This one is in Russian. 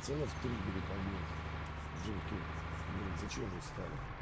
Пацанов в триггере поймет. Мужики, блин, зачем вы стали?